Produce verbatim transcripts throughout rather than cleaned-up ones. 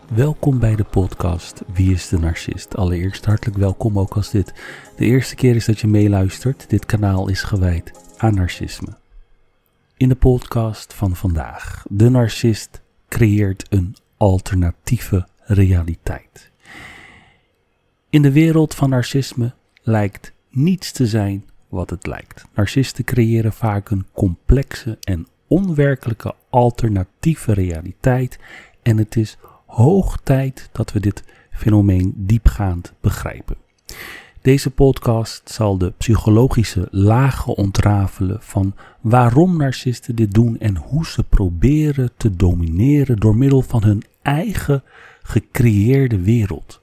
Welkom bij de podcast Wie is de Narcist? Allereerst hartelijk welkom ook als dit de eerste keer is dat je meeluistert. Dit kanaal is gewijd aan narcisme. In de podcast van vandaag. De narcist creëert een alternatieve realiteit. In de wereld van narcisme lijkt niets te zijn wat het lijkt. Narcisten creëren vaak een complexe en onwerkelijke alternatieve realiteit en het is hoog tijd dat we dit fenomeen diepgaand begrijpen. Deze podcast zal de psychologische lagen ontrafelen van waarom narcisten dit doen en hoe ze proberen te domineren door middel van hun eigen gecreëerde wereld.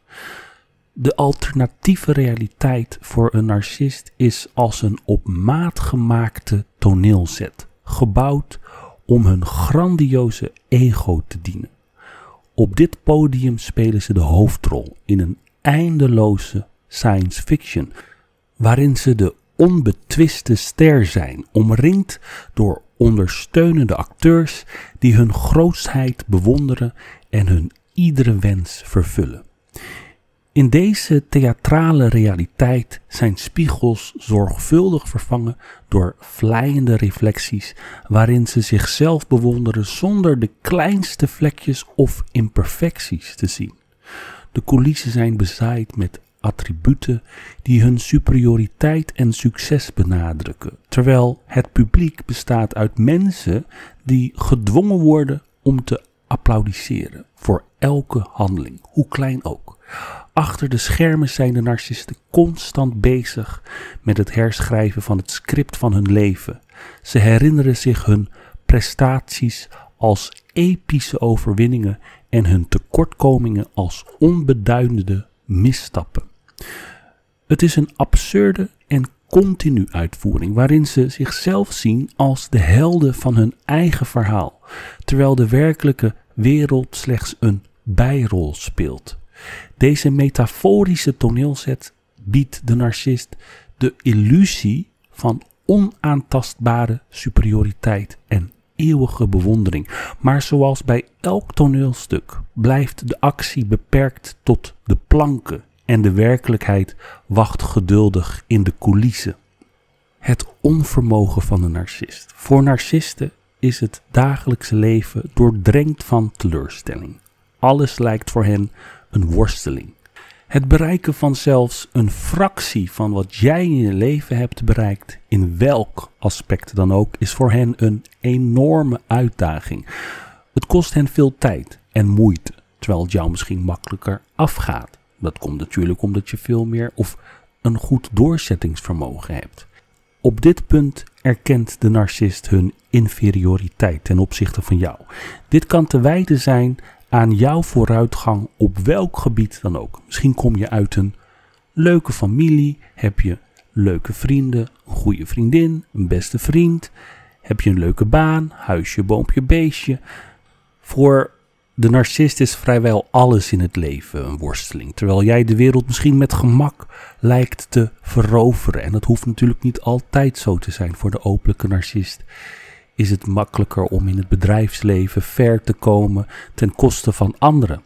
De alternatieve realiteit voor een narcist is als een op maat gemaakte toneelset, gebouwd om hun grandioze ego te dienen. Op dit podium spelen ze de hoofdrol in een eindeloze science fiction, waarin ze de onbetwiste ster zijn, omringd door ondersteunende acteurs die hun grootsheid bewonderen en hun iedere wens vervullen. In deze theatrale realiteit zijn spiegels zorgvuldig vervangen door vleiende reflecties waarin ze zichzelf bewonderen zonder de kleinste vlekjes of imperfecties te zien. De coulissen zijn bezaaid met attributen die hun superioriteit en succes benadrukken, terwijl het publiek bestaat uit mensen die gedwongen worden om te applaudisseren voor elke handeling, hoe klein ook. Achter de schermen zijn de narcisten constant bezig met het herschrijven van het script van hun leven. Ze herinneren zich hun prestaties als epische overwinningen en hun tekortkomingen als onbeduidende misstappen. Het is een absurde en continu uitvoering waarin ze zichzelf zien als de helden van hun eigen verhaal, terwijl de werkelijke wereld slechts een bijrol speelt. Deze metaforische toneelset biedt de narcist de illusie van onaantastbare superioriteit en eeuwige bewondering. Maar zoals bij elk toneelstuk blijft de actie beperkt tot de planken en de werkelijkheid wacht geduldig in de coulissen. Het onvermogen van de narcist. Voor narcisten is het dagelijkse leven doordrenkt van teleurstelling. Alles lijkt voor hen een worsteling. Het bereiken van zelfs een fractie van wat jij in je leven hebt bereikt, in welk aspect dan ook, is voor hen een enorme uitdaging. Het kost hen veel tijd en moeite, terwijl het jou misschien makkelijker afgaat. Dat komt natuurlijk omdat je veel meer of een goed doorzettingsvermogen hebt. Op dit punt erkent de narcist hun inferioriteit ten opzichte van jou. Dit kan te wijten zijn aan jouw vooruitgang op welk gebied dan ook. Misschien kom je uit een leuke familie, heb je leuke vrienden, een goede vriendin, een beste vriend, heb je een leuke baan, huisje, boompje, beestje. Voor de narcist is vrijwel alles in het leven een worsteling, terwijl jij de wereld misschien met gemak lijkt te veroveren. En dat hoeft natuurlijk niet altijd zo te zijn. Voor de openlijke narcist is het makkelijker om in het bedrijfsleven ver te komen ten koste van anderen.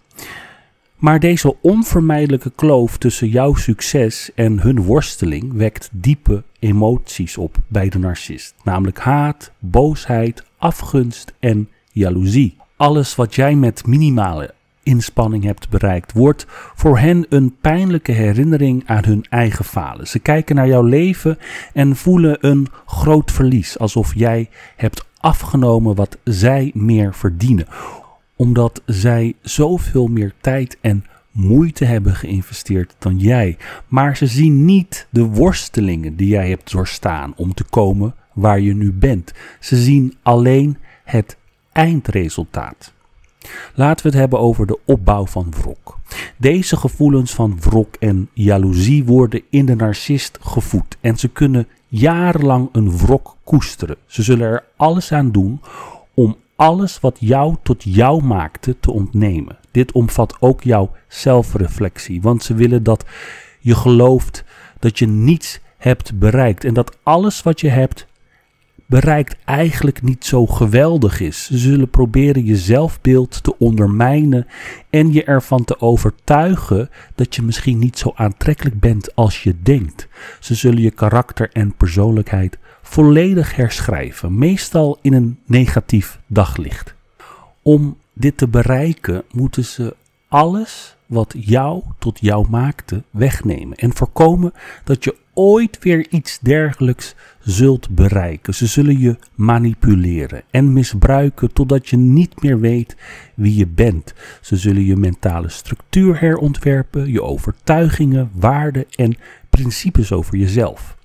Maar deze onvermijdelijke kloof tussen jouw succes en hun worsteling wekt diepe emoties op bij de narcist. Namelijk haat, boosheid, afgunst en jaloezie. Alles wat jij met minimale inspanning hebt bereikt, wordt voor hen een pijnlijke herinnering aan hun eigen falen. Ze kijken naar jouw leven en voelen een groot verlies, alsof jij hebt afgenomen wat zij meer verdienen. Omdat zij zoveel meer tijd en moeite hebben geïnvesteerd dan jij. Maar ze zien niet de worstelingen die jij hebt doorstaan om te komen waar je nu bent. Ze zien alleen het eindresultaat. Laten we het hebben over de opbouw van wrok. Deze gevoelens van wrok en jaloezie worden in de narcist gevoed en ze kunnen jarenlang een wrok koesteren. Ze zullen er alles aan doen om alles wat jou tot jou maakte te ontnemen. Dit omvat ook jouw zelfreflectie, want ze willen dat je gelooft dat je niets hebt bereikt en dat alles wat je hebt bereikt eigenlijk niet zo geweldig is. Ze zullen proberen je zelfbeeld te ondermijnen en je ervan te overtuigen dat je misschien niet zo aantrekkelijk bent als je denkt. Ze zullen je karakter en persoonlijkheid volledig herschrijven, meestal in een negatief daglicht. Om dit te bereiken moeten ze alles wat jou tot jou maakte wegnemen en voorkomen dat je ooit weer iets dergelijks zult bereiken. Ze zullen je manipuleren en misbruiken totdat je niet meer weet wie je bent. Ze zullen je mentale structuur herontwerpen, je overtuigingen, waarden en principes over jezelf.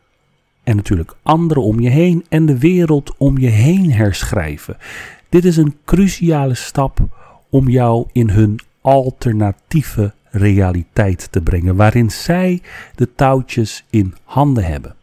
En natuurlijk anderen om je heen en de wereld om je heen herschrijven. Dit is een cruciale stap om jou in hun alternatieve realiteit te brengen, waarin zij de touwtjes in handen hebben.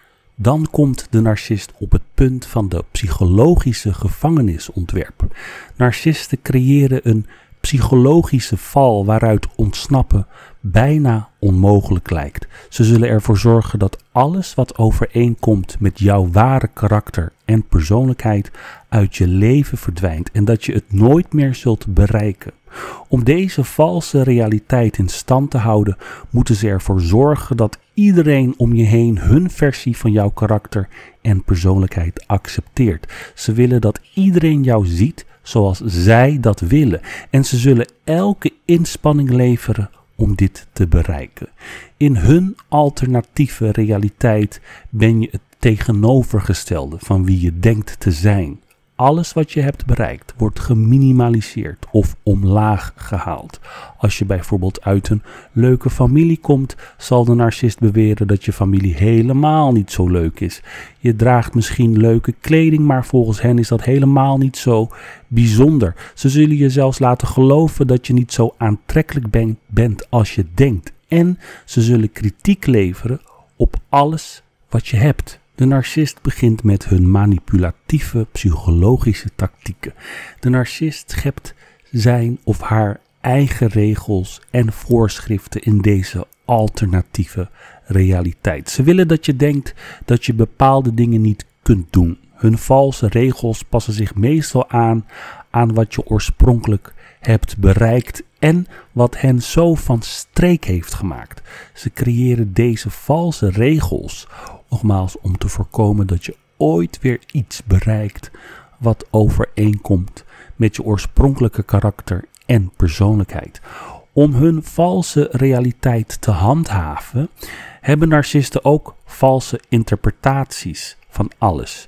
Dan komt de narcist op het punt van de psychologische gevangenisontwerp. Narcisten creëren een psychologische val waaruit ontsnappen bijna onmogelijk lijkt. Ze zullen ervoor zorgen dat alles wat overeenkomt met jouw ware karakter en persoonlijkheid uit je leven verdwijnt en dat je het nooit meer zult bereiken. Om deze valse realiteit in stand te houden, moeten ze ervoor zorgen dat iedereen om je heen hun versie van jouw karakter en persoonlijkheid accepteert. Ze willen dat iedereen jou ziet zoals zij dat willen en ze zullen elke inspanning leveren om dit te bereiken. In hun alternatieve realiteit ben je het tegenovergestelde van wie je denkt te zijn. Alles wat je hebt bereikt wordt geminimaliseerd of omlaag gehaald. Als je bijvoorbeeld uit een leuke familie komt, zal de narcist beweren dat je familie helemaal niet zo leuk is. Je draagt misschien leuke kleding, maar volgens hen is dat helemaal niet zo bijzonder. Ze zullen je zelfs laten geloven dat je niet zo aantrekkelijk ben, bent als je denkt. En ze zullen kritiek leveren op alles wat je hebt. De narcist begint met hun manipulatieve psychologische tactieken. De narcist schept zijn of haar eigen regels en voorschriften in deze alternatieve realiteit. Ze willen dat je denkt dat je bepaalde dingen niet kunt doen. Hun valse regels passen zich meestal aan aan wat je oorspronkelijk hebt bereikt en wat hen zo van streek heeft gemaakt. Ze creëren deze valse regels nogmaals om te voorkomen dat je ooit weer iets bereikt wat overeenkomt met je oorspronkelijke karakter en persoonlijkheid. Om hun valse realiteit te handhaven, hebben narcisten ook valse interpretaties van alles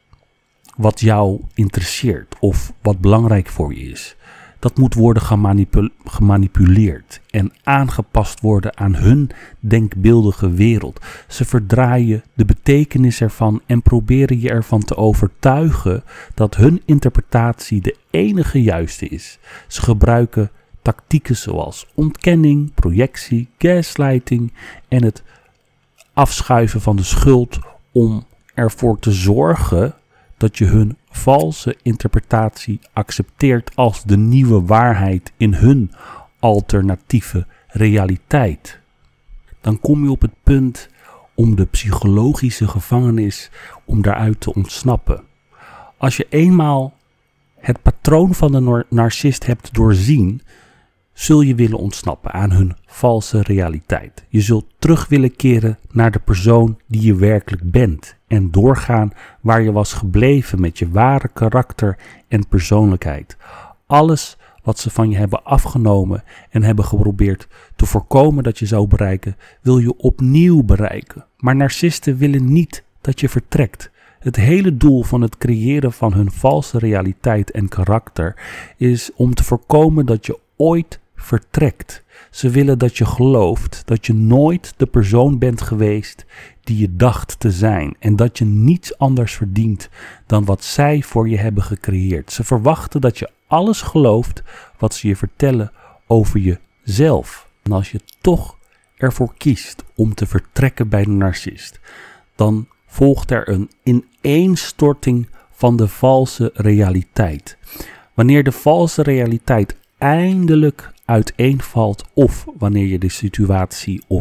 wat jou interesseert of wat belangrijk voor je is. Dat moet worden gemanipul- gemanipuleerd en aangepast worden aan hun denkbeeldige wereld. Ze verdraaien de betekenis ervan en proberen je ervan te overtuigen dat hun interpretatie de enige juiste is. Ze gebruiken tactieken zoals ontkenning, projectie, gaslighting en het afschuiven van de schuld om ervoor te zorgen dat je hun valse interpretatie accepteert als de nieuwe waarheid in hun alternatieve realiteit. Dan kom je op het punt om de psychologische gevangenis, om daaruit te ontsnappen. Als je eenmaal het patroon van de narcist hebt doorzien, zul je willen ontsnappen aan hun valse realiteit. Je zult terug willen keren naar de persoon die je werkelijk bent en doorgaan waar je was gebleven met je ware karakter en persoonlijkheid. Alles wat ze van je hebben afgenomen en hebben geprobeerd te voorkomen dat je zou bereiken, wil je opnieuw bereiken. Maar narcisten willen niet dat je vertrekt. Het hele doel van het creëren van hun valse realiteit en karakter is om te voorkomen dat je ooit vertrekt. Ze willen dat je gelooft dat je nooit de persoon bent geweest die je dacht te zijn en dat je niets anders verdient dan wat zij voor je hebben gecreëerd. Ze verwachten dat je alles gelooft wat ze je vertellen over jezelf. En als je toch ervoor kiest om te vertrekken bij de narcist, dan volgt er een ineenstorting van de valse realiteit. Wanneer de valse realiteit eindelijk uiteenvalt of wanneer je de situatie of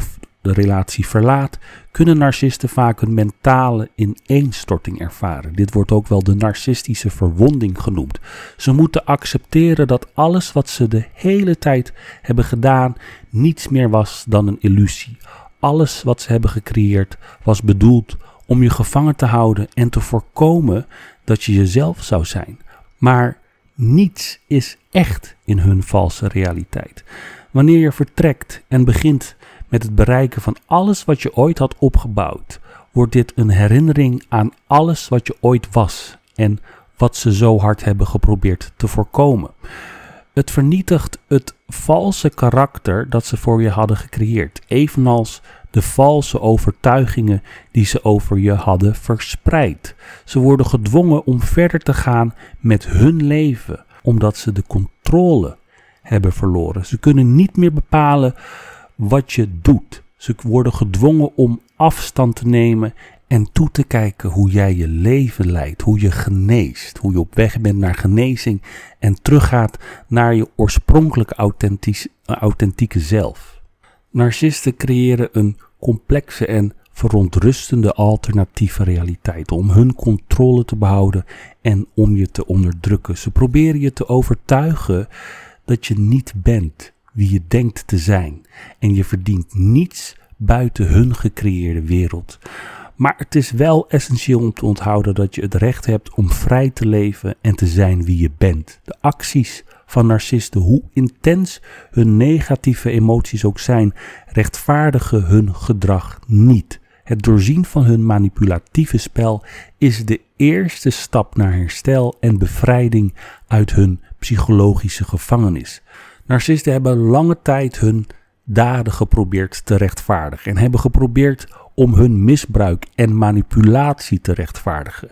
de relatie verlaat, kunnen narcisten vaak een mentale ineenstorting ervaren. Dit wordt ook wel de narcistische verwonding genoemd. Ze moeten accepteren dat alles wat ze de hele tijd hebben gedaan niets meer was dan een illusie. Alles wat ze hebben gecreëerd was bedoeld om je gevangen te houden en te voorkomen dat je jezelf zou zijn. Maar niets is echt in hun valse realiteit. Wanneer je vertrekt en begint met het bereiken van alles wat je ooit had opgebouwd, wordt dit een herinnering aan alles wat je ooit was en wat ze zo hard hebben geprobeerd te voorkomen. Het vernietigt het valse karakter dat ze voor je hadden gecreëerd, evenals de valse overtuigingen die ze over je hadden verspreid. Ze worden gedwongen om verder te gaan met hun leven, omdat ze de controle hebben verloren. Ze kunnen niet meer bepalen wat je doet. Ze worden gedwongen om afstand te nemen en toe te kijken hoe jij je leven leidt, hoe je geneest, hoe je op weg bent naar genezing en teruggaat naar je oorspronkelijke authentieke zelf. Narcisten creëren een complexe en verontrustende alternatieve realiteit om hun controle te behouden en om je te onderdrukken. Ze proberen je te overtuigen dat je niet bent wie je denkt te zijn en je verdient niets buiten hun gecreëerde wereld. Maar het is wel essentieel om te onthouden dat je het recht hebt om vrij te leven en te zijn wie je bent. De acties van narcisten, hoe intens hun negatieve emoties ook zijn, rechtvaardigen hun gedrag niet. Het doorzien van hun manipulatieve spel is de eerste stap naar herstel en bevrijding uit hun psychologische gevangenis. Narcisten hebben lange tijd hun daden geprobeerd te rechtvaardigen en hebben geprobeerd om hun misbruik en manipulatie te rechtvaardigen.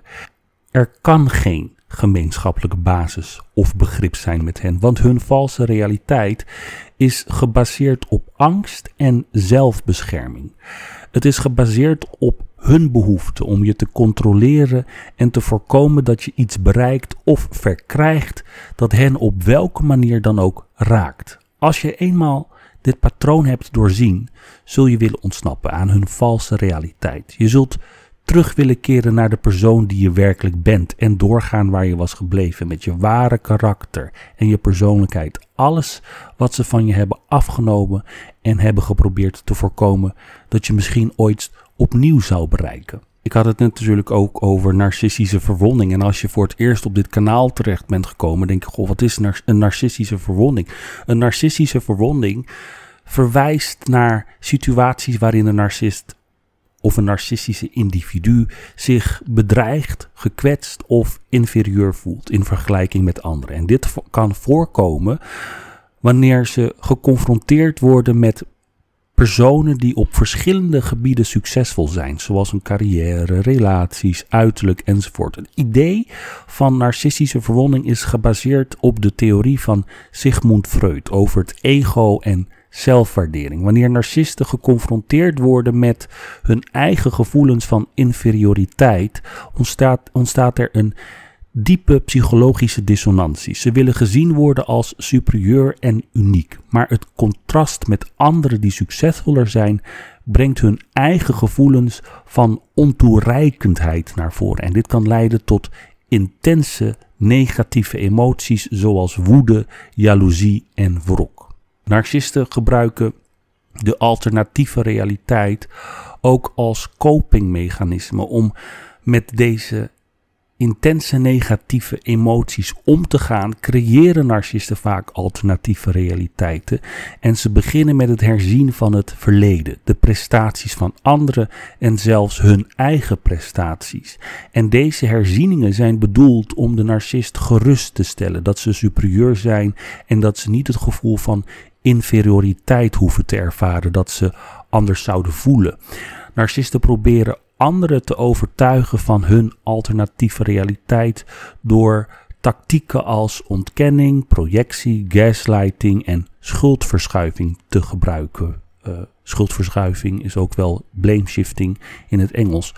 Er kan geen gemeenschappelijke basis of begrip zijn met hen, want hun valse realiteit is gebaseerd op angst en zelfbescherming. Het is gebaseerd op hun behoefte om je te controleren en te voorkomen dat je iets bereikt of verkrijgt dat hen op welke manier dan ook raakt. Als je eenmaal dit patroon hebt doorzien, zul je willen ontsnappen aan hun valse realiteit. Je zult terug willen keren naar de persoon die je werkelijk bent en doorgaan waar je was gebleven met je ware karakter en je persoonlijkheid. Alles wat ze van je hebben afgenomen en hebben geprobeerd te voorkomen dat je misschien ooit opnieuw zou bereiken. Ik had het net natuurlijk ook over narcistische verwonding. En als je voor het eerst op dit kanaal terecht bent gekomen, denk je, goh, wat is een narcistische verwonding? Een narcistische verwonding verwijst naar situaties waarin een narcist of een narcistische individu zich bedreigd, gekwetst of inferieur voelt in vergelijking met anderen. En dit kan voorkomen wanneer ze geconfronteerd worden met personen die op verschillende gebieden succesvol zijn, zoals een carrière, relaties, uiterlijk enzovoort. Het idee van narcistische verwonding is gebaseerd op de theorie van Sigmund Freud over het ego en zelfwaardering. Wanneer narcisten geconfronteerd worden met hun eigen gevoelens van inferioriteit, ontstaat, ontstaat er een diepe psychologische dissonantie. Ze willen gezien worden als superieur en uniek, maar het contrast met anderen die succesvoller zijn, brengt hun eigen gevoelens van ontoereikendheid naar voren. En dit kan leiden tot intense negatieve emoties zoals woede, jaloezie en wrok. Narcisten gebruiken de alternatieve realiteit ook als copingmechanisme om met deze intense negatieve emoties om te gaan, creëren narcisten vaak alternatieve realiteiten en ze beginnen met het herzien van het verleden, de prestaties van anderen en zelfs hun eigen prestaties. En deze herzieningen zijn bedoeld om de narcist gerust te stellen dat ze superieur zijn en dat ze niet het gevoel van inferioriteit hoeven te ervaren dat ze anders zouden voelen. Narcisten proberen anderen te overtuigen van hun alternatieve realiteit door tactieken als ontkenning, projectie, gaslighting en schuldverschuiving te gebruiken. Uh, schuldverschuiving is ook wel blame shifting in het Engels.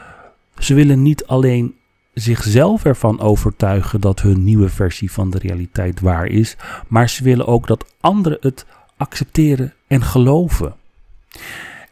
Ze willen niet alleen zichzelf ervan overtuigen dat hun nieuwe versie van de realiteit waar is, maar ze willen ook dat anderen het accepteren en geloven.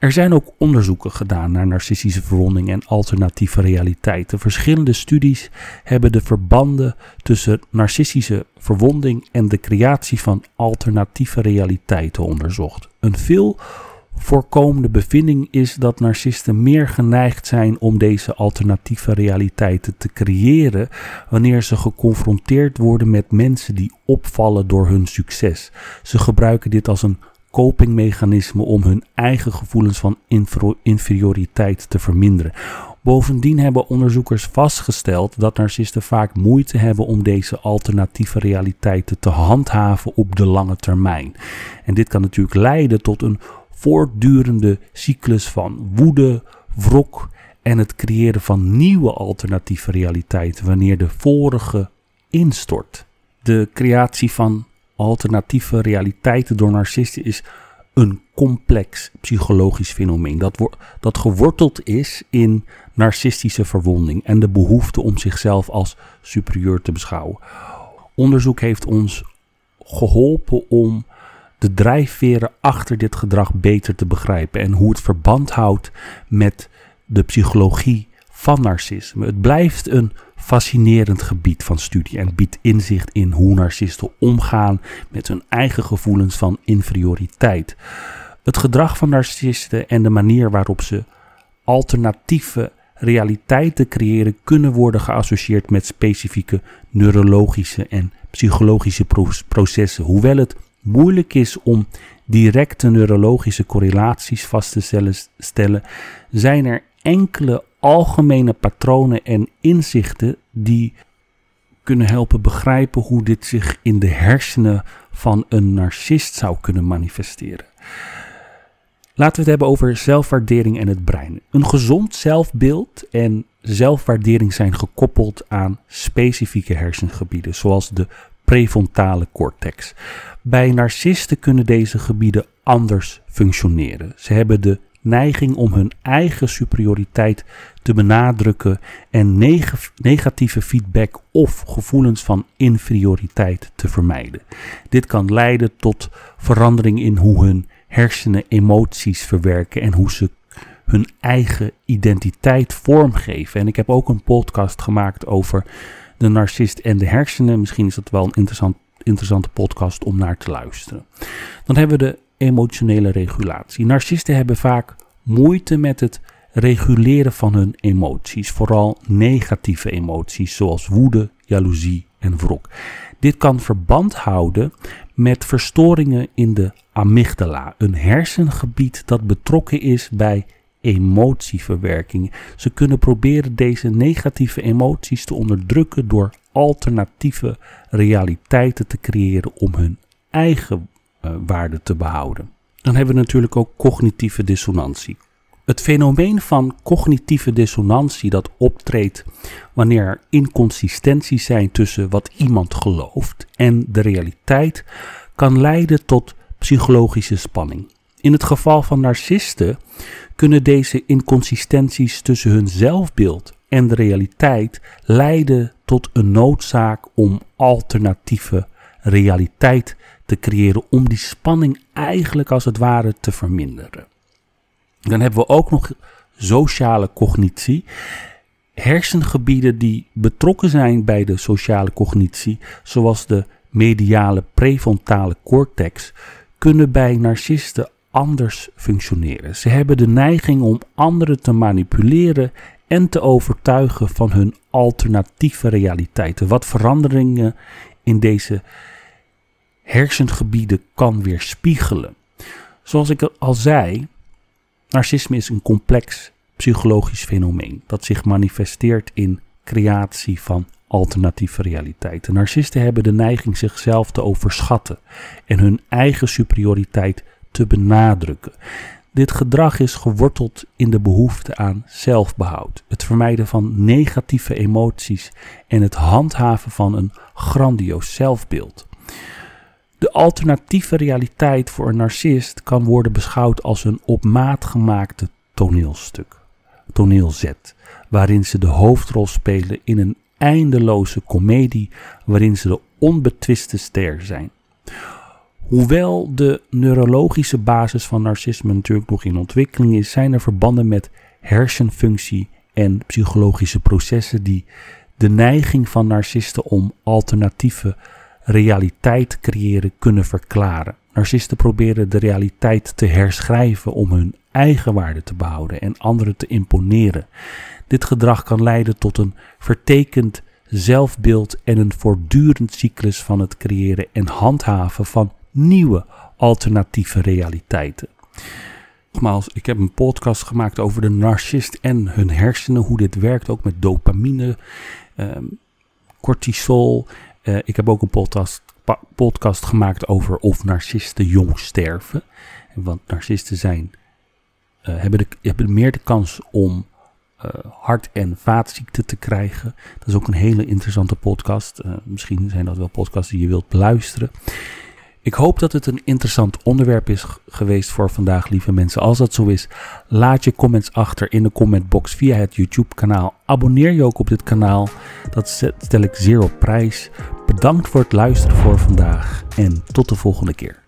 Er zijn ook onderzoeken gedaan naar narcistische verwonding en alternatieve realiteiten. Verschillende studies hebben de verbanden tussen narcistische verwonding en de creatie van alternatieve realiteiten onderzocht. Een veel voorkomende bevinding is dat narcisten meer geneigd zijn om deze alternatieve realiteiten te creëren wanneer ze geconfronteerd worden met mensen die opvallen door hun succes. Ze gebruiken dit als een copingmechanisme om hun eigen gevoelens van inferioriteit te verminderen. Bovendien hebben onderzoekers vastgesteld dat narcisten vaak moeite hebben om deze alternatieve realiteiten te handhaven op de lange termijn. En dit kan natuurlijk leiden tot een voortdurende cyclus van woede, wrok en het creëren van nieuwe alternatieve realiteiten wanneer de vorige instort. De creatie van alternatieve realiteiten door narcisten is een complex psychologisch fenomeen dat, wo- dat geworteld is in narcistische verwonding en de behoefte om zichzelf als superieur te beschouwen. Onderzoek heeft ons geholpen om de drijfveren achter dit gedrag beter te begrijpen en hoe het verband houdt met de psychologie van narcisme. Het blijft een fascinerend gebied van studie en biedt inzicht in hoe narcisten omgaan met hun eigen gevoelens van inferioriteit. Het gedrag van narcisten en de manier waarop ze alternatieve realiteiten creëren kunnen worden geassocieerd met specifieke neurologische en psychologische processen. Hoewel het moeilijk is om directe neurologische correlaties vast te stellen, zijn er enkele algemene patronen en inzichten die kunnen helpen begrijpen hoe dit zich in de hersenen van een narcist zou kunnen manifesteren. Laten we het hebben over zelfwaardering en het brein. Een gezond zelfbeeld en zelfwaardering zijn gekoppeld aan specifieke hersengebieden, zoals de prefrontale cortex. Bij narcisten kunnen deze gebieden anders functioneren. Ze hebben de neiging om hun eigen superioriteit te benadrukken en neg- negatieve feedback of gevoelens van inferioriteit te vermijden. Dit kan leiden tot verandering in hoe hun hersenen emoties verwerken en hoe ze hun eigen identiteit vormgeven. En ik heb ook een podcast gemaakt over de narcist en de hersenen. Misschien is dat wel een interessant, interessante podcast om naar te luisteren. Dan hebben we de emotionele regulatie. Narcisten hebben vaak moeite met het reguleren van hun emoties, vooral negatieve emoties zoals woede, jaloezie en wrok. Dit kan verband houden met verstoringen in de amygdala, een hersengebied dat betrokken is bij emotieverwerking. Ze kunnen proberen deze negatieve emoties te onderdrukken door alternatieve realiteiten te creëren om hun eigen uh, waarde te behouden. Dan hebben we natuurlijk ook cognitieve dissonantie. Het fenomeen van cognitieve dissonantie dat optreedt wanneer er inconsistenties zijn tussen wat iemand gelooft en de realiteit, kan leiden tot psychologische spanning. In het geval van narcisten kunnen deze inconsistenties tussen hun zelfbeeld en de realiteit leiden tot een noodzaak om alternatieve realiteit te creëren, om die spanning eigenlijk als het ware te verminderen. Dan hebben we ook nog sociale cognitie. Hersengebieden die betrokken zijn bij de sociale cognitie, zoals de mediale prefrontale cortex, kunnen bij narcisten anders functioneren. Ze hebben de neiging om anderen te manipuleren en te overtuigen van hun alternatieve realiteiten. Wat veranderingen in deze hersengebieden kan weerspiegelen. Zoals ik al zei, narcisme is een complex psychologisch fenomeen dat zich manifesteert in creatie van alternatieve realiteiten. Narcisten hebben de neiging zichzelf te overschatten en hun eigen superioriteit te benadrukken. Dit gedrag is geworteld in de behoefte aan zelfbehoud, het vermijden van negatieve emoties en het handhaven van een grandioos zelfbeeld. De alternatieve realiteit voor een narcist kan worden beschouwd als een op maat gemaakte toneelstuk, toneelzet, waarin ze de hoofdrol spelen in een eindeloze komedie waarin ze de onbetwiste ster zijn. Hoewel de neurologische basis van narcisme natuurlijk nog in ontwikkeling is, zijn er verbanden met hersenfunctie en psychologische processen die de neiging van narcisten om alternatieve realiteit te creëren kunnen verklaren. Narcisten proberen de realiteit te herschrijven om hun eigen waarde te behouden en anderen te imponeren. Dit gedrag kan leiden tot een vertekend zelfbeeld en een voortdurend cyclus van het creëren en handhaven van nieuwe alternatieve realiteiten. Nogmaals, ik heb een podcast gemaakt over de narcist en hun hersenen, hoe dit werkt, ook met dopamine, um, cortisol. Uh, ik heb ook een podcast, pa- podcast gemaakt over of narcisten jong sterven. Want narcisten zijn, uh, hebben, de, hebben meer de kans om uh, hart- en vaatziekten te krijgen. Dat is ook een hele interessante podcast. Uh, misschien zijn dat wel podcasts die je wilt beluisteren. Ik hoop dat het een interessant onderwerp is geweest voor vandaag, lieve mensen. Als dat zo is, laat je comments achter in de commentbox via het YouTube-kanaal. Abonneer je ook op dit kanaal. Dat stel ik zeer op prijs. Bedankt voor het luisteren voor vandaag en tot de volgende keer.